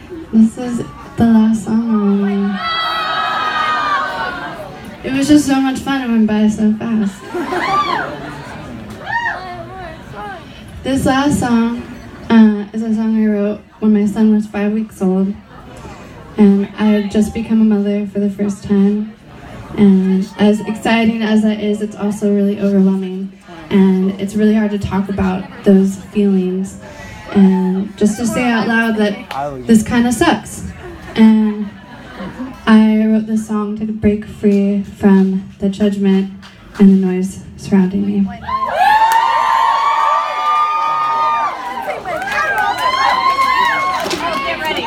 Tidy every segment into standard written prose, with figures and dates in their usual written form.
This is the last song. It was just so much fun. It went by so fast. This last song is a song I wrote when my son was 5 weeks old. And I had just become a mother for the first time. And as exciting as that is, it's also really overwhelming. And it's really hard to talk about those feelings. And just to say out loud that this kind of sucks. And I wrote this song to break free from the judgment and the noise surrounding me. Get ready.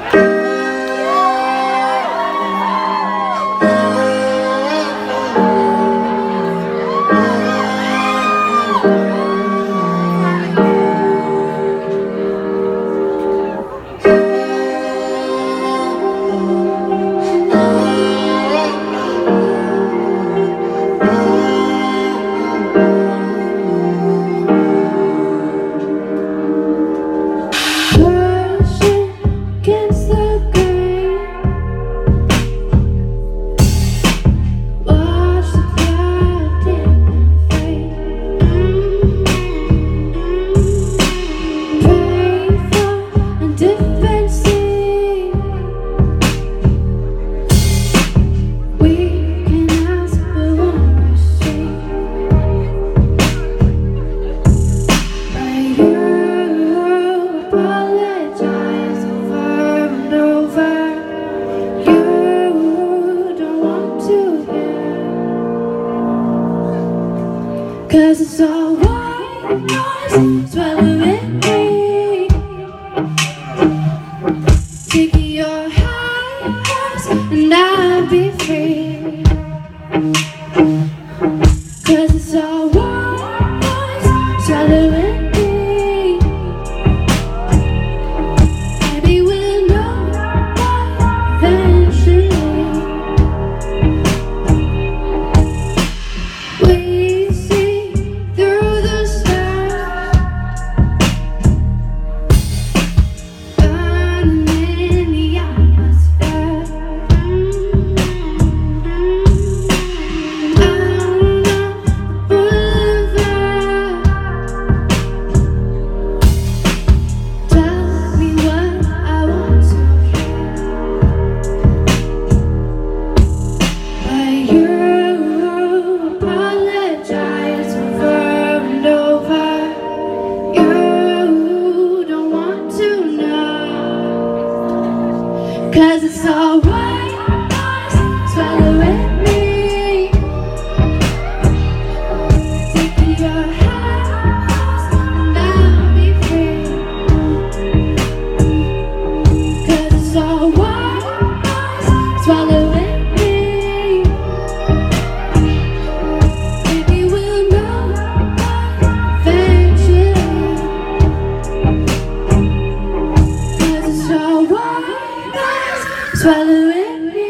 Cause it's all white noise swallowing me, taking your highs and I'll be free. Cause it's all white noise swallowing me. Maybe we'll know eventually. Cause it's all white noise swallowing me, taking your highs and I'll be free. Cause it's all white noise swallowing me. Maybe we'll know eventually. Cause it's all white swallowing me.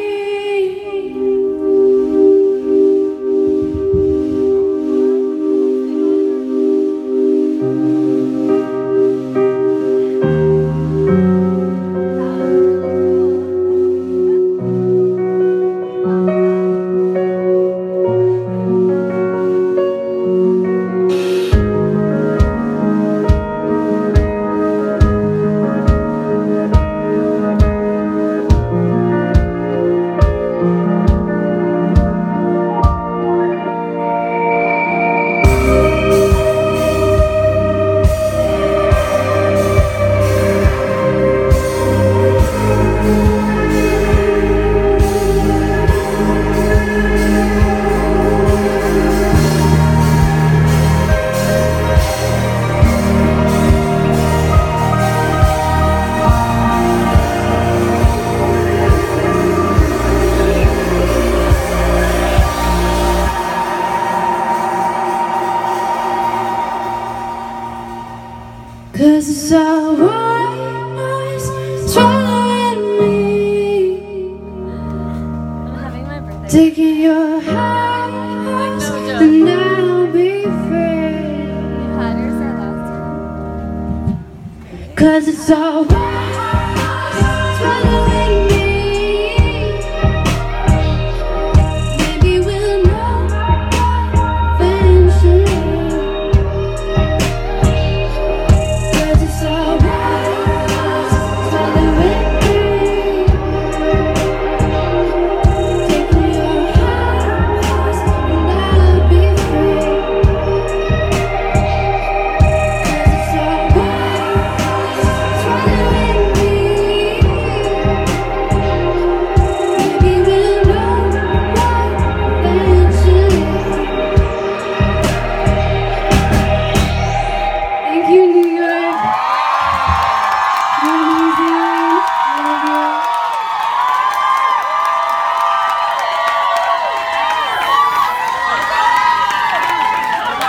Cause it's all white noise swallowing me, I'm having my birthday. taking